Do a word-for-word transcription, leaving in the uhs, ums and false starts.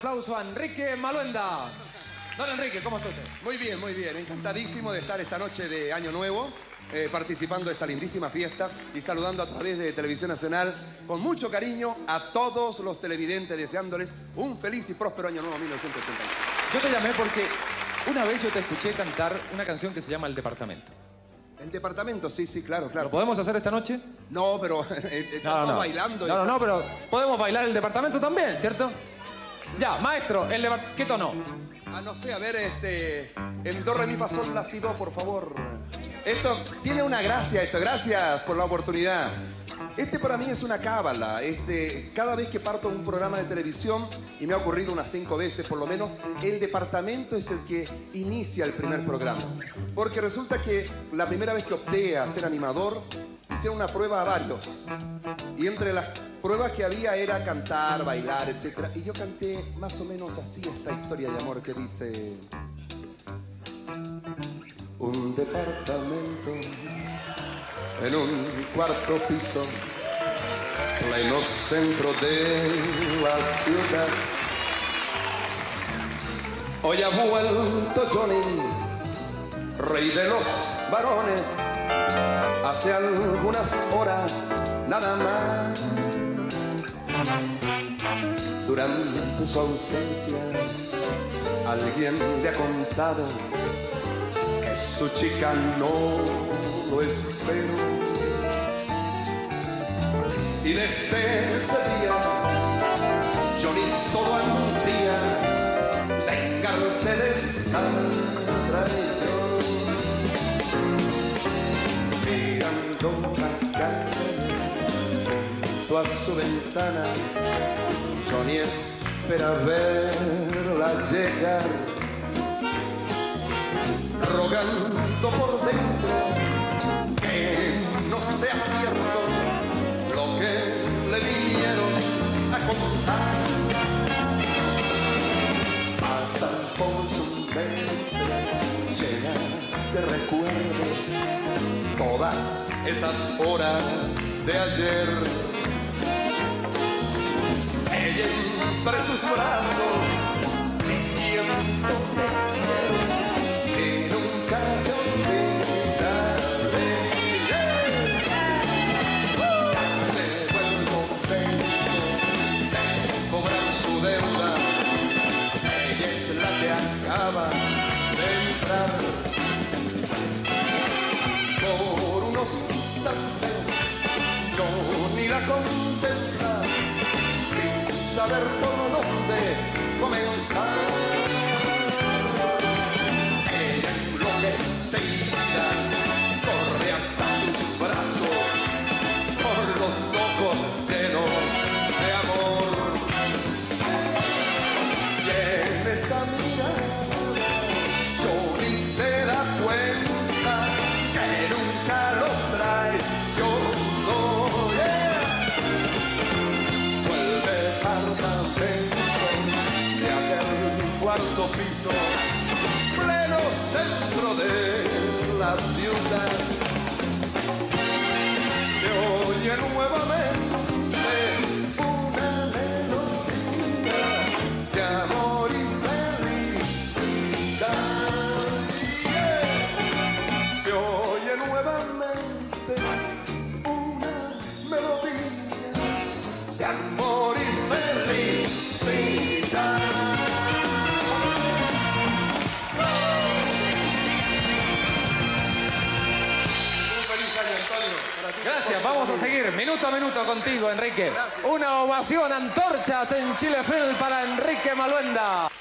Aplauso a Enrique Maluenda. Don Enrique, ¿cómo está usted? Muy bien, muy bien. Encantadísimo de estar esta noche de Año Nuevo, eh, participando de esta lindísima fiesta y saludando a través de Televisión Nacional con mucho cariño a todos los televidentes, deseándoles un feliz y próspero Año Nuevo mil novecientos ochenta y seis. Yo te llamé porque una vez yo te escuché cantar una canción que se llama El Departamento. El departamento, sí, sí, claro, claro. ¿Lo podemos hacer esta noche? No, pero eh, estamos no, no. bailando. No, no, no, pero podemos bailar El Departamento también, ¿cierto? Ya, maestro, el depart- ¿qué tono? Ah, no sé, a ver, este... En do, re, mi, fa, sol, la, si, do, por favor. Esto tiene una gracia, esto. Gracias por la oportunidad. Este para mí es una cábala. Este, cada vez que parto un programa de televisión, y me ha ocurrido unas cinco veces por lo menos, el departamento es el que inicia el primer programa. Porque resulta que la primera vez que opté a ser animador, hicieron una prueba a varios. Y entre las pruebas que había era cantar, bailar, etcétera. Y yo canté más o menos así esta historia de amor que dice... Un departamento en un cuarto piso, pleno centro de la ciudad. Hoy ha vuelto Johnny, rey de los varones, hace algunas horas nada más. Durante su ausencia, alguien le ha contado que su chica no lo esperó. Y desde ese día, Johnny solo ansía vengarse de esa traición. Mirando la calle, junto a su ventana, Johnny espera verla llegar, rogando por dentro que no sea cierto lo que le vinieron a contar. Pasan por su mente llena de recuerdos todas esas horas de ayer. Ella entre sus brazos diciendo te quiero y nunca te olvidaré. Llegó el momento de cobrar su deuda. Ella es la que acaba de entrar. Por unos instantes Johnny la contempla sin saber por dónde comenzar. Ella enloquecida corre hasta sus brazos, por los ojos llenos de amor. Y en esa mirada Johnny se da cuenta que nunca lo traicionó. Yeah. Vuelve al departamento de aquel cuarto piso, pleno centro de la ciudad. Se oye nuevamente una melodía de amor y felicidad. Yeah. Se oye nuevamente una melodía de amor y felicidad. Gracias, vamos a seguir minuto a minuto contigo, Enrique. Gracias. Una ovación, antorchas en Chile Film para Enrique Maluenda.